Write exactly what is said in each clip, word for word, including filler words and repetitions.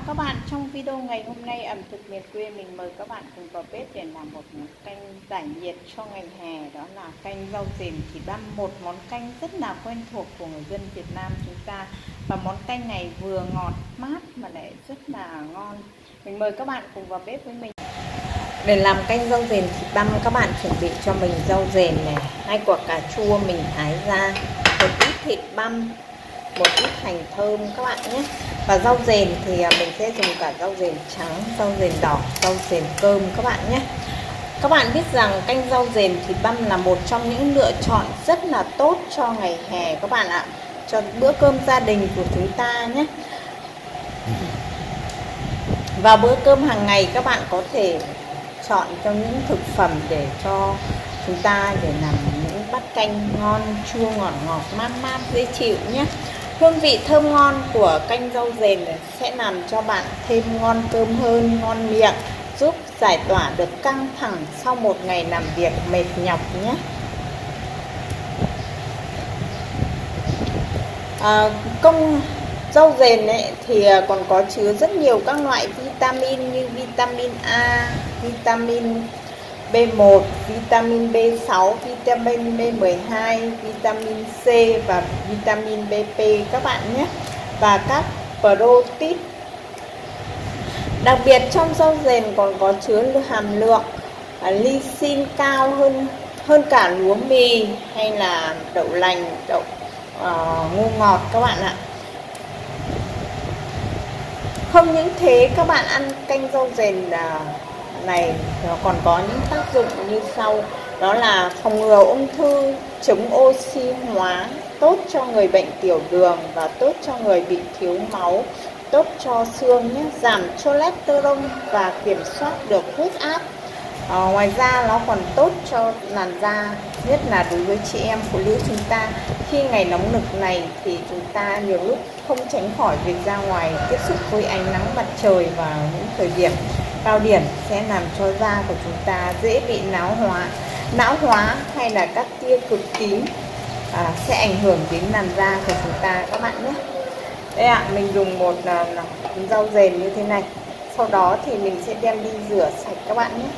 các bạn, trong video ngày hôm nay ẩm thực miền quê mình mời các bạn cùng vào bếp để làm một món canh giải nhiệt cho ngày hè, đó là canh rau dền thịt băm, một món canh rất là quen thuộc của người dân Việt Nam chúng ta. Và món canh này vừa ngọt mát mà lại rất là ngon. Mình mời các bạn cùng vào bếp với mình. Để làm canh rau dền thịt băm, các bạn chuẩn bị cho mình rau dền này, hai quả cà chua mình thái ra, một ít thịt băm, một ít hành thơm các bạn nhé. Và rau dền thì mình sẽ dùng cả rau dền trắng, rau dền đỏ, rau dền cơm các bạn nhé. Các bạn biết rằng canh rau dền thịt băm là một trong những lựa chọn rất là tốt cho ngày hè các bạn ạ, cho bữa cơm gia đình của chúng ta nhé. Vào bữa cơm hàng ngày các bạn có thể chọn trong những thực phẩm để cho chúng ta để làm những bát canh ngon, chua ngọt ngọt mát mát dễ chịu nhé. Hương vị thơm ngon của canh rau dền sẽ làm cho bạn thêm ngon cơm hơn, ngon miệng, giúp giải tỏa được căng thẳng sau một ngày làm việc mệt nhọc nhé. À, công rau dền ấy thì còn có chứa rất nhiều các loại vitamin như vitamin A, vitamin B một, vitamin B sáu, vitamin B mười hai, vitamin C và vitamin B P các bạn nhé. Và các protein. Đặc biệt trong rau dền còn có chứa hàm lượng lysine cao hơn hơn cả lúa mì hay là đậu lành, đậu uh, ngô ngọt các bạn ạ. Không những thế, các bạn ăn canh rau dền này nó còn có những tác dụng như sau, đó là phòng ngừa ung thư, chống oxy hóa, tốt cho người bệnh tiểu đường và tốt cho người bị thiếu máu, tốt cho xương nhé, giảm cholesterol và kiểm soát được huyết áp. À, ngoài ra nó còn tốt cho làn da, nhất là đối với chị em phụ nữ chúng ta. Khi ngày nóng nực này thì chúng ta nhiều lúc không tránh khỏi việc ra ngoài tiếp xúc với ánh nắng mặt trời vào những thời điểm cao điểm sẽ làm cho da của chúng ta dễ bị lão hóa, lão hóa hay là các tia cực tím à, sẽ ảnh hưởng đến làn da của chúng ta các bạn nhé. Đây ạ, à, mình dùng một uh, rau dền như thế này, sau đó thì mình sẽ đem đi rửa sạch các bạn nhé.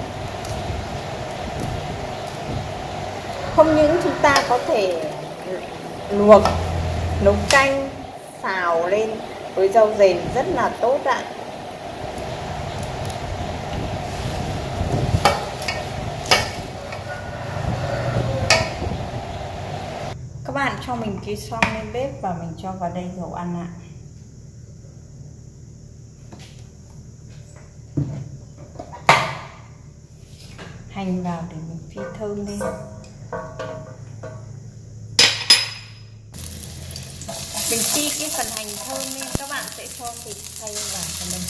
Không những chúng ta có thể luộc, nấu canh, xào lên với rau dền rất là tốt ạ. Các bạn cho mình cái xoong lên bếp và mình cho vào đây dầu ăn ạ. Hành vào để mình phi thơm lên. Mình phi cái phần hành thơm lên, các bạn sẽ cho thịt xay vào cho mình.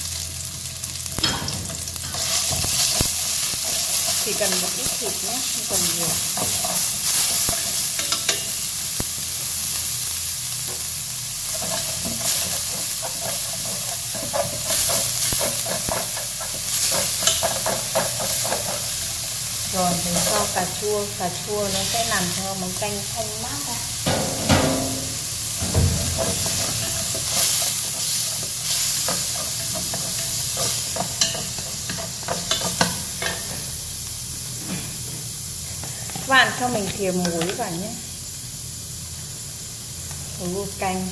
Chỉ cần một ít thịt nhé, không cần nhiều. Rồi mình cho cà chua, cà chua nó sẽ làm cho món canh thanh mát ra. Các bạn cho mình thìa muối vào nhé, muối canh.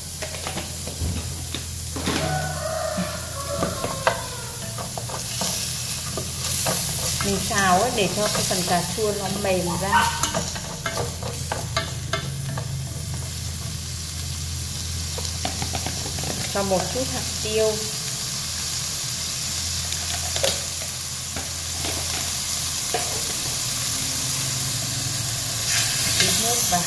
Mình xào ấy để cho cái phần cà chua nó mềm ra. Cho một chút hạt tiêu. Chút nước vào.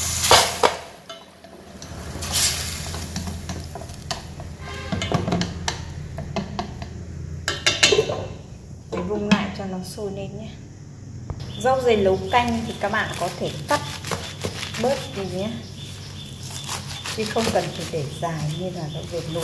Vung lại cho nó sôi lên nhé. Rau dền nấu canh thì các bạn có thể cắt bớt đi nhé, chứ không cần phải để dài như là rau dền luộc.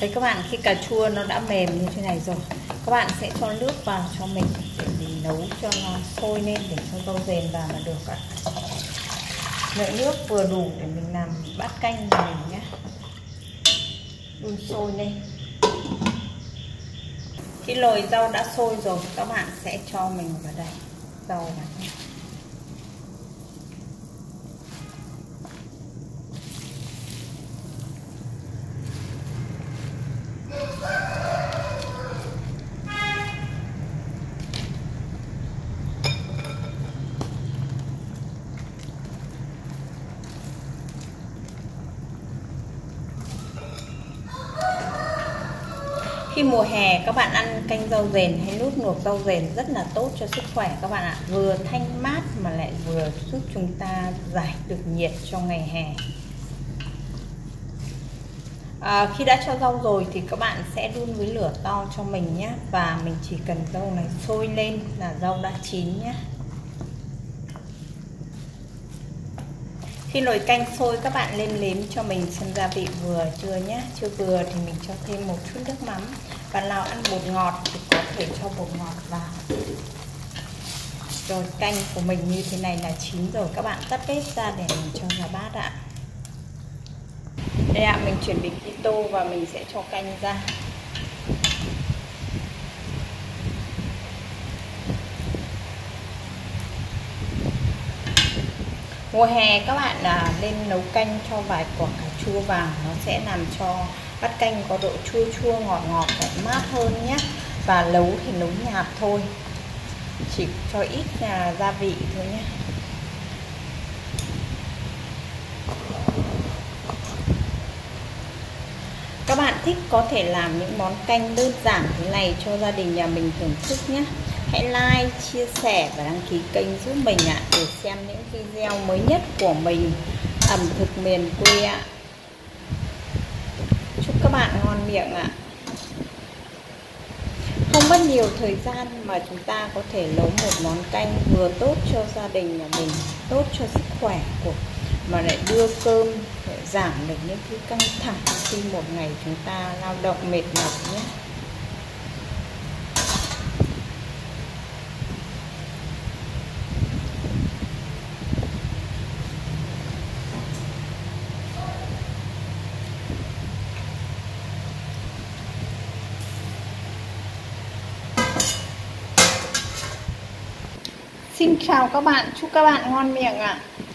Đấy các bạn, khi cà chua nó đã mềm như thế này rồi, các bạn sẽ cho nước vào cho mình để mình nấu cho nó sôi lên để cho rau dền vào là được ạ. Lượng nước vừa đủ để mình làm bát canh của mình nhé. Đun sôi lên. Khi nồi rau đã sôi rồi, các bạn sẽ cho mình vào đây rau vào nhé. Khi mùa hè các bạn ăn canh rau dền hay nút luộc rau dền rất là tốt cho sức khỏe các bạn ạ. Vừa thanh mát mà lại vừa giúp chúng ta giải được nhiệt trong ngày hè. À, khi đã cho rau rồi thì các bạn sẽ đun với lửa to cho mình nhé. Và mình chỉ cần rau này sôi lên là rau đã chín nhé. Khi nồi canh sôi các bạn nêm nếm cho mình xem gia vị vừa chưa nhé. Chưa vừa thì mình cho thêm một chút nước mắm. Bạn nào ăn bột ngọt thì có thể cho bột ngọt vào. Rồi canh của mình như thế này là chín rồi, các bạn tắt bếp ra để mình cho vào bát ạ. Đây ạ, mình chuẩn bị cái tô và mình sẽ cho canh ra. Mùa hè các bạn là nên nấu canh cho vài quả cà chua vào, nó sẽ làm cho bát canh có độ chua chua ngọt ngọt và mát hơn nhé. Và nấu thì nấu nhạt thôi, chỉ cho ít là gia vị thôi nhé. Các bạn thích có thể làm những món canh đơn giản thế này cho gia đình nhà mình thưởng thức nhé. Hãy like, chia sẻ và đăng ký kênh giúp mình ạ, để xem những video mới nhất của mình ẩm thực miền quê ạ. Chúc các bạn ngon miệng ạ. Không mất nhiều thời gian mà chúng ta có thể nấu một món canh vừa tốt cho gia đình nhà mình, tốt cho sức khỏe của mà lại đưa cơm để giảm được những cái căng thẳng khi một ngày chúng ta lao động mệt mỏi nhé. Xin chào các bạn, chúc các bạn ngon miệng ạ.